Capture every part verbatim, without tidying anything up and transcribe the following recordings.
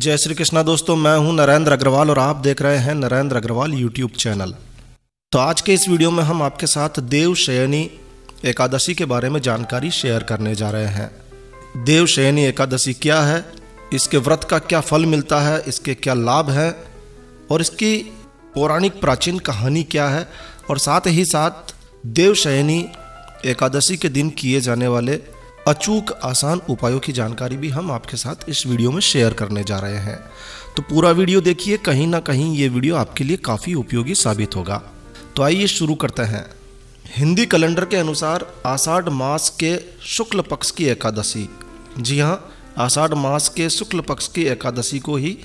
जय श्री कृष्णा दोस्तों, मैं हूं नरेंद्र अग्रवाल और आप देख रहे हैं नरेंद्र अग्रवाल यूट्यूब चैनल। तो आज के इस वीडियो में हम आपके साथ देवशयनी एकादशी के बारे में जानकारी शेयर करने जा रहे हैं। देवशयनी एकादशी क्या है, इसके व्रत का क्या फल मिलता है, इसके क्या लाभ हैं और इसकी पौराणिक प्राचीन कहानी क्या है, और साथ ही साथ देवशयनी एकादशी के दिन किए जाने वाले अचूक आसान उपायों की जानकारी भी हम आपके साथ इस वीडियो में शेयर करने जा रहे हैं। तो पूरा वीडियो देखिए, कहीं ना कहीं ये वीडियो आपके लिए काफ़ी उपयोगी साबित होगा। तो आइए शुरू करते हैं। हिंदी कैलेंडर के अनुसार आषाढ़ मास के शुक्ल पक्ष की एकादशी, जी हाँ, आषाढ़ मास के शुक्ल पक्ष की एकादशी को ही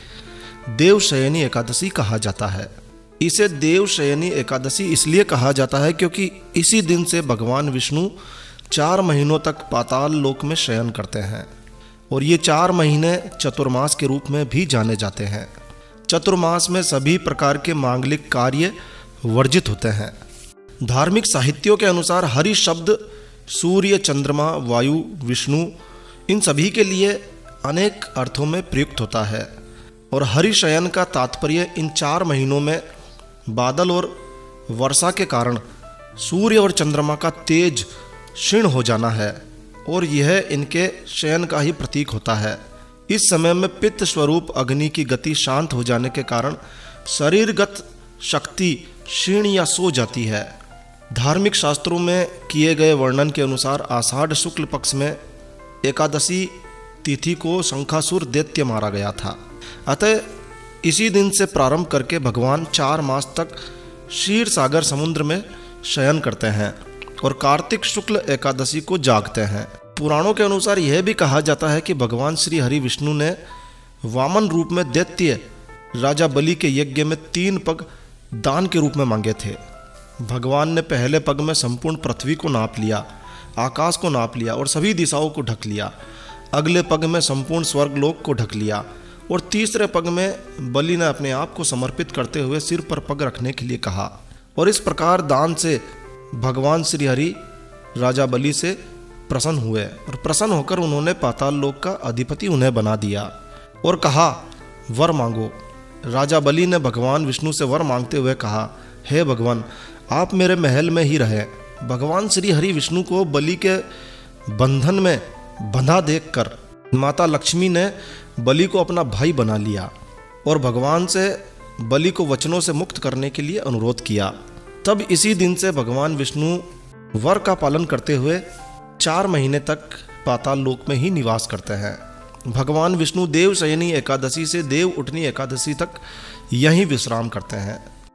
देवशयनी एकादशी कहा जाता है। इसे देवशयनी एकादशी इसलिए कहा जाता है क्योंकि इसी दिन से भगवान विष्णु चार महीनों तक पाताल लोक में शयन करते हैं और ये चार महीने चतुर्मास के रूप में भी जाने जाते हैं। चतुर्मास में सभी प्रकार के मांगलिक कार्य वर्जित होते हैं। धार्मिक साहित्यों के अनुसार हरि शब्द सूर्य, चंद्रमा, वायु, विष्णु इन सभी के लिए अनेक अर्थों में प्रयुक्त होता है और हरि शयन का तात्पर्य इन चार महीनों में बादल और वर्षा के कारण सूर्य और चंद्रमा का तेज क्षीण हो जाना है और यह इनके शयन का ही प्रतीक होता है। इस समय में पित्त स्वरूप अग्नि की गति शांत हो जाने के कारण शरीरगत शक्ति क्षीण या सो जाती है। धार्मिक शास्त्रों में किए गए वर्णन के अनुसार आषाढ़ शुक्ल पक्ष में एकादशी तिथि को शंखासुर दैत्य मारा गया था। अतः इसी दिन से प्रारंभ करके भगवान चार मास तक क्षीर सागर समुद्र में शयन करते हैं और कार्तिक शुक्ल एकादशी को जागते हैं। पुराणों के अनुसार यह भी कहा जाता है कि भगवान श्री हरि विष्णु ने वामन रूप में दैत्य राजा बलि के यज्ञ में तीन पग दान के रूप में मांगे थे। भगवान ने पहले पग में संपूर्ण पृथ्वी को नाप लिया, आकाश को नाप लिया और सभी दिशाओं को ढक लिया। अगले पग में संपूर्ण स्वर्गलोक को ढक लिया और तीसरे पग में बलि ने अपने आप को समर्पित करते हुए सिर पर पग रखने के लिए कहा और इस प्रकार दान से भगवान श्री हरि राजा बलि से प्रसन्न हुए और प्रसन्न होकर उन्होंने पाताल लोक का अधिपति उन्हें बना दिया और कहा, वर मांगो। राजा बलि ने भगवान विष्णु से वर मांगते हुए कहा, हे भगवान, आप मेरे महल में ही रहें। भगवान श्री हरि विष्णु को बलि के बंधन में बंधा देखकर माता लक्ष्मी ने बलि को अपना भाई बना लिया और भगवान से बलि को वचनों से मुक्त करने के लिए अनुरोध किया। तब इसी दिन से भगवान विष्णु वर का पालन करते हुए चार महीने तक पाताल लोक में ही निवास करते हैं। भगवान विष्णु देवशयनी एकादशी से देव उठनी एकादशी तक यहीं विश्राम करते हैं।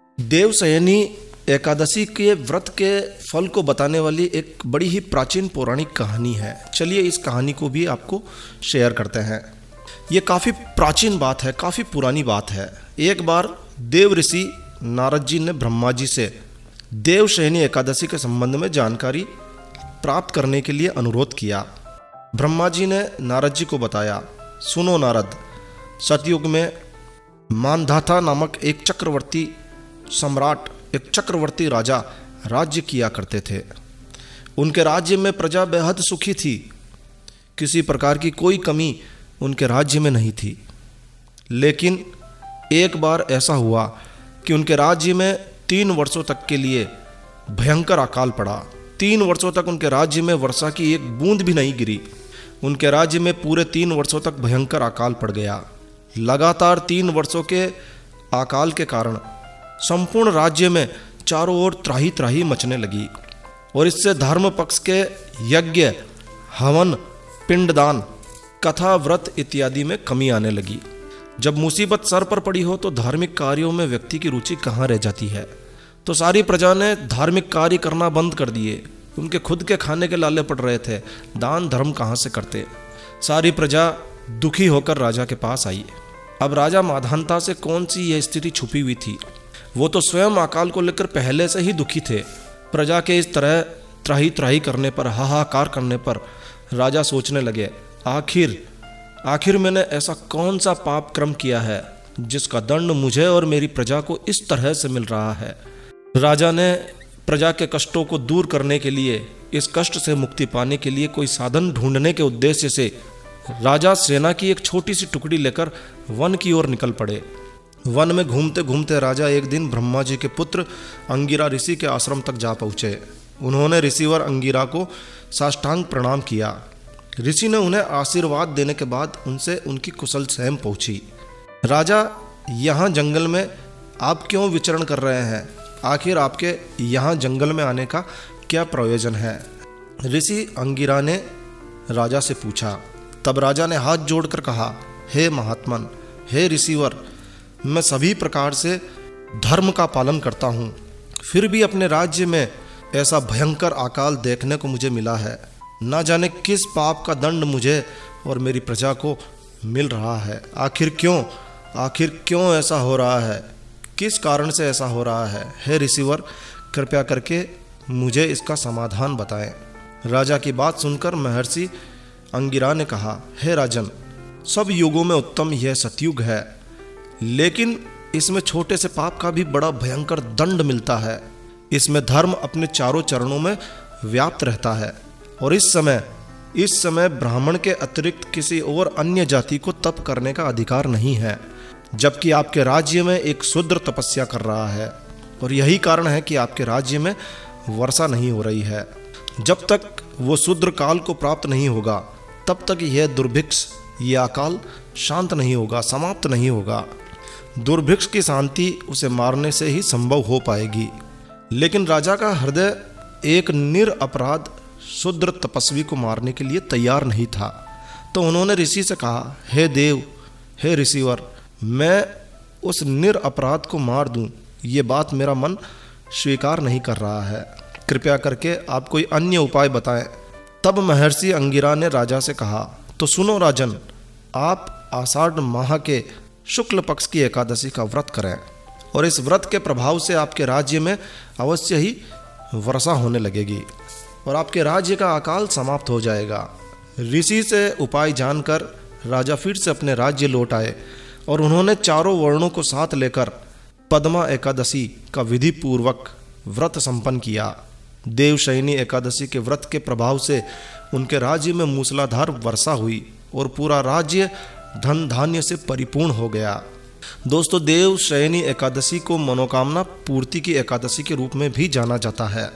देवशयनी एकादशी के व्रत के फल को बताने वाली एक बड़ी ही प्राचीन पौराणिक कहानी है। चलिए इस कहानी को भी आपको शेयर करते हैं। ये काफ़ी प्राचीन बात है, काफ़ी पुरानी बात है। एक बार देव ऋषि नारद जी ने ब्रह्मा जी से देवशयनी एकादशी के संबंध में जानकारी प्राप्त करने के लिए अनुरोध किया। ब्रह्मा जी ने नारद जी को बताया, सुनो नारद, सतयुग में मानधाता नामक एक चक्रवर्ती सम्राट, एक चक्रवर्ती राजा राज्य किया करते थे। उनके राज्य में प्रजा बेहद सुखी थी, किसी प्रकार की कोई कमी उनके राज्य में नहीं थी। लेकिन एक बार ऐसा हुआ कि उनके राज्य में तीन वर्षों तक के लिए भयंकर अकाल पड़ा। तीन वर्षों तक उनके राज्य में वर्षा की एक बूंद भी नहीं गिरी। उनके राज्य में पूरे तीन वर्षों तक भयंकर अकाल पड़ गया। लगातार तीन वर्षों के अकाल के कारण संपूर्ण राज्य में चारों ओर त्राही त्राही मचने लगी और इससे धर्म पक्ष के यज्ञ, हवन, पिंडदान, कथा, व्रत इत्यादि में कमी आने लगी। जब मुसीबत सर पर पड़ी हो तो धार्मिक कार्यों में व्यक्ति की रुचि कहाँ रह जाती है। तो सारी प्रजा ने धार्मिक कार्य करना बंद कर दिए। उनके खुद के खाने के लाले पड़ रहे थे, दान धर्म कहाँ से करते। सारी प्रजा दुखी होकर राजा के पास आई। अब राजा माधानता से कौन सी यह स्थिति छुपी हुई थी। वो तो स्वयं अकाल को लेकर पहले से ही दुखी थे। प्रजा के इस तरह त्राही त्राही करने पर, हाहाकार करने पर राजा सोचने लगे, आखिर आखिर मैंने ऐसा कौन सा पाप कर्म किया है जिसका दंड मुझे और मेरी प्रजा को इस तरह से मिल रहा है। राजा ने प्रजा के कष्टों को दूर करने के लिए, इस कष्ट से मुक्ति पाने के लिए कोई साधन ढूंढने के उद्देश्य से राजा सेना की एक छोटी सी टुकड़ी लेकर वन की ओर निकल पड़े। वन में घूमते घूमते राजा एक दिन ब्रह्मा जी के पुत्र अंगिरा ऋषि के आश्रम तक जा पहुँचे। उन्होंने ऋषिवर अंगिरा को साष्टांग प्रणाम किया। ऋषि ने उन्हें आशीर्वाद देने के बाद उनसे उनकी कुशल क्षेम पूछी। राजा, यहाँ जंगल में आप क्यों विचरण कर रहे हैं? आखिर आपके यहाँ जंगल में आने का क्या प्रयोजन है? ऋषि अंगिरा ने राजा से पूछा। तब राजा ने हाथ जोड़कर कहा, हे महात्मन, हे ऋषिवर, मैं सभी प्रकार से धर्म का पालन करता हूँ, फिर भी अपने राज्य में ऐसा भयंकर अकाल देखने को मुझे मिला है। ना जाने किस पाप का दंड मुझे और मेरी प्रजा को मिल रहा है। आखिर क्यों आखिर क्यों ऐसा हो रहा है? किस कारण से ऐसा हो रहा है? हे ऋषिवर, कृपया करके मुझे इसका समाधान बताएं। राजा की बात सुनकर महर्षि अंगिरा ने कहा, हे राजन, सब युगों में उत्तम यह सतयुग है, लेकिन इसमें छोटे से पाप का भी बड़ा भयंकर दंड मिलता है। इसमें धर्म अपने चारों चरणों में व्याप्त रहता है और इस समय इस समय ब्राह्मण के अतिरिक्त किसी और अन्य जाति को तप करने का अधिकार नहीं है, जबकि आपके राज्य में एक शूद्र तपस्या कर रहा है और यही कारण है कि आपके राज्य में वर्षा नहीं हो रही है। जब तक वो शूद्र काल को प्राप्त नहीं होगा तब तक यह दुर्भिक्ष, यह अकाल शांत नहीं होगा, समाप्त नहीं होगा। दुर्भिक्ष की शांति उसे मारने से ही संभव हो पाएगी। लेकिन राजा का हृदय एक निरपराध शूद्र तपस्वी को मारने के लिए तैयार नहीं था, तो उन्होंने ऋषि से कहा, हे देव, हे ऋषिवर, मैं उस निरपराध को मार दूं, ये बात मेरा मन स्वीकार नहीं कर रहा है। कृपया करके आप कोई अन्य उपाय बताएं। तब महर्षि अंगिरा ने राजा से कहा, तो सुनो राजन, आप आषाढ़ माह के शुक्ल पक्ष की एकादशी का व्रत करें और इस व्रत के प्रभाव से आपके राज्य में अवश्य ही वर्षा होने लगेगी और आपके राज्य का अकाल समाप्त हो जाएगा। ऋषि से उपाय जानकर राजा फिर से अपने राज्य लौट आए और उन्होंने चारों वर्णों को साथ लेकर पद्मा एकादशी का विधि पूर्वक व्रत संपन्न किया। देवशयनी एकादशी के व्रत के प्रभाव से उनके राज्य में मूसलाधार वर्षा हुई और पूरा राज्य धन धान्य से परिपूर्ण हो गया। दोस्तों, देवशयनी एकादशी को मनोकामना पूर्ति की एकादशी के रूप में भी जाना जाता है।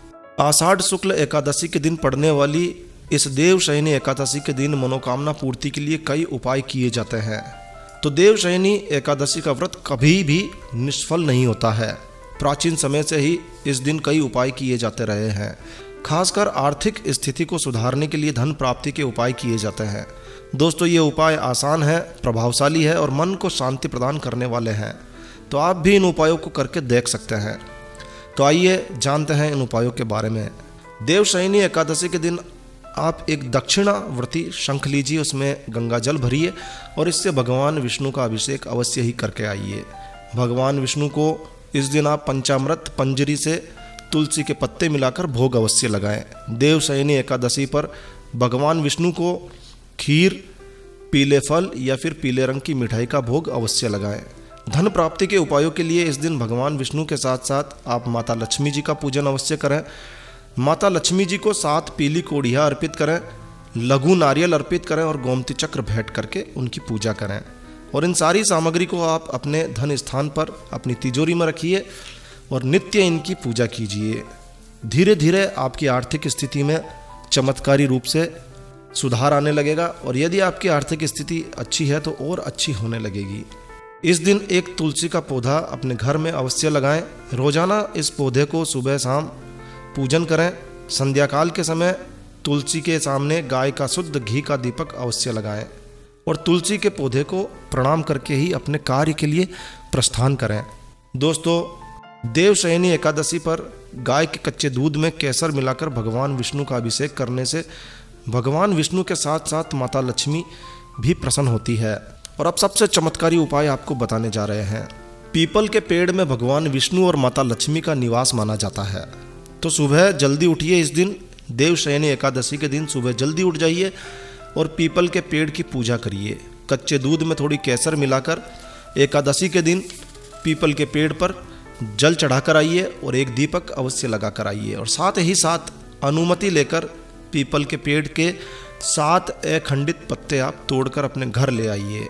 आषाढ़ शुक्ल एकादशी के दिन पड़ने वाली इस देवशयनी एकादशी के दिन मनोकामना पूर्ति के लिए कई उपाय किए जाते हैं। तो देवशयनी एकादशी का व्रत कभी भी निष्फल नहीं होता है। प्राचीन समय से ही इस दिन कई उपाय किए जाते रहे हैं। खासकर आर्थिक स्थिति को सुधारने के लिए धन प्राप्ति के उपाय किए जाते हैं। दोस्तों, ये उपाय आसान है, प्रभावशाली है और मन को शांति प्रदान करने वाले हैं। तो आप भी इन उपायों को करके देख सकते हैं। तो आइए जानते हैं इन उपायों के बारे में। देवशयनी एकादशी के दिन आप एक दक्षिणावर्ती शंख लीजिए, उसमें गंगा जल भरिए और इससे भगवान विष्णु का अभिषेक अवश्य ही करके आइए। भगवान विष्णु को इस दिन आप पंचामृत पंजरी से तुलसी के पत्ते मिलाकर भोग अवश्य लगाएं। देवशयनी एकादशी पर भगवान विष्णु को खीर, पीले फल या फिर पीले रंग की मिठाई का भोग अवश्य लगाएं। धन प्राप्ति के उपायों के लिए इस दिन भगवान विष्णु के साथ साथ आप माता लक्ष्मी जी का पूजन अवश्य करें। माता लक्ष्मी जी को सात पीली कोड़ियाँ अर्पित करें, लघु नारियल अर्पित करें और गोमती चक्र भेंट करके उनकी पूजा करें। और इन सारी सामग्री को आप अपने धन स्थान पर अपनी तिजोरी में रखिए और नित्य इनकी पूजा कीजिए। धीरे धीरे आपकी आर्थिक स्थिति में चमत्कारी रूप से सुधार आने लगेगा और यदि आपकी आर्थिक स्थिति अच्छी है तो और अच्छी होने लगेगी। इस दिन एक तुलसी का पौधा अपने घर में अवश्य लगाएं। रोजाना इस पौधे को सुबह शाम पूजन करें। संध्या काल के समय तुलसी के सामने गाय का शुद्ध घी का दीपक अवश्य लगाएं और तुलसी के पौधे को प्रणाम करके ही अपने कार्य के लिए प्रस्थान करें। दोस्तों, देवशयनी एकादशी पर गाय के कच्चे दूध में केसर मिलाकर भगवान विष्णु का अभिषेक करने से भगवान विष्णु के साथ साथ माता लक्ष्मी भी प्रसन्न होती है। और अब सबसे चमत्कारी उपाय आपको बताने जा रहे हैं। पीपल के पेड़ में भगवान विष्णु और माता लक्ष्मी का निवास माना जाता है। तो सुबह जल्दी उठिए। इस दिन देवशयनी एकादशी के दिन सुबह जल्दी उठ जाइए और पीपल के पेड़ की पूजा करिए। कच्चे दूध में थोड़ी केसर मिलाकर एकादशी के दिन पीपल के पेड़ पर जल चढ़ाकर आइए और एक दीपक अवश्य लगाकर आइए। और साथ ही साथ अनुमति लेकर पीपल के पेड़ के सात अखंडित पत्ते आप तोड़कर अपने घर ले आइए।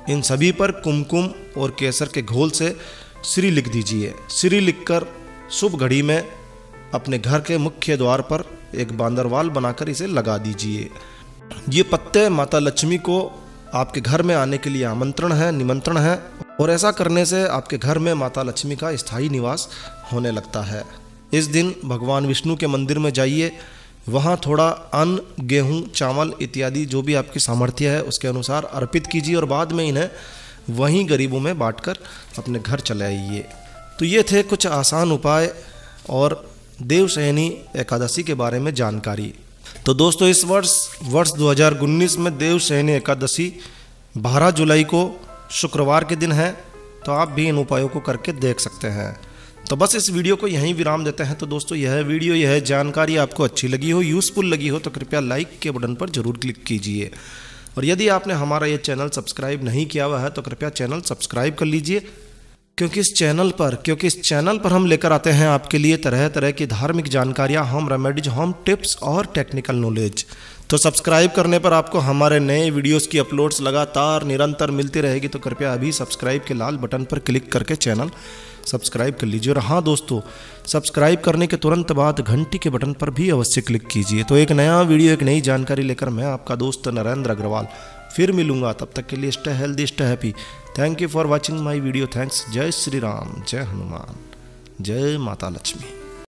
इन सभी पर कुमकुम और केसर के घोल से श्री लिख दीजिए। श्री लिखकर शुभ घड़ी में अपने घर के मुख्य द्वार पर एक बांदरवाल बनाकर इसे लगा दीजिए। ये पत्ते माता लक्ष्मी को आपके घर में आने के लिए आमंत्रण है, निमंत्रण है, और ऐसा करने से आपके घर में माता लक्ष्मी का स्थायी निवास होने लगता है। इस दिन भगवान विष्णु के मंदिर में जाइए, वहाँ थोड़ा अन्न, गेहूँ, चावल इत्यादि जो भी आपकी सामर्थ्य है उसके अनुसार अर्पित कीजिए और बाद में इन्हें वहीं गरीबों में बांटकर अपने घर चले आइए। तो ये थे कुछ आसान उपाय और देवशयनी एकादशी के बारे में जानकारी। तो दोस्तों, इस वर्ष वर्ष दो हज़ार उन्नीस में देवशयनी एकादशी बारह जुलाई को शुक्रवार के दिन है, तो आप भी इन उपायों को करके देख सकते हैं। तो बस इस वीडियो को यहीं विराम देते हैं। तो दोस्तों, यह वीडियो, यह जानकारी आपको अच्छी लगी हो, यूज़फुल लगी हो, तो कृपया लाइक के बटन पर जरूर क्लिक कीजिए। और यदि आपने हमारा ये चैनल सब्सक्राइब नहीं किया हुआ है तो कृपया चैनल सब्सक्राइब कर लीजिए, क्योंकि इस चैनल पर क्योंकि इस चैनल पर हम लेकर आते हैं आपके लिए तरह तरह की धार्मिक जानकारियाँ, होम रेमेडीज, होम टिप्स और टेक्निकल नॉलेज। तो सब्सक्राइब करने पर आपको हमारे नए वीडियोस की अपलोड्स लगातार निरंतर मिलती रहेगी। तो कृपया अभी सब्सक्राइब के लाल बटन पर क्लिक करके चैनल सब्सक्राइब कर लीजिए। और हाँ दोस्तों, सब्सक्राइब करने के तुरंत बाद घंटी के बटन पर भी अवश्य क्लिक कीजिए। तो एक नया वीडियो, एक नई जानकारी लेकर मैं आपका दोस्त नरेंद्र अग्रवाल फिर मिलूंगा। तब तक के लिए stay healthy, stay happy. Thank you for watching my video. Thanks. जय श्री राम, जय हनुमान, जय माता लक्ष्मी।